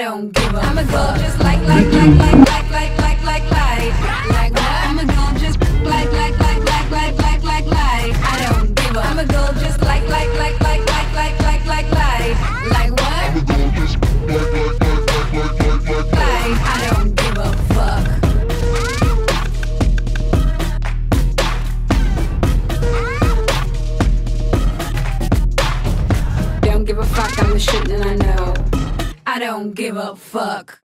don't give a fuck. I'ma go just like what? I'ma go just like I don't give a. I'ma go just like what? I'ma go just like I don't give a fuck. Don't give a fuck, I'm the shit and I know. I don't give a fuck.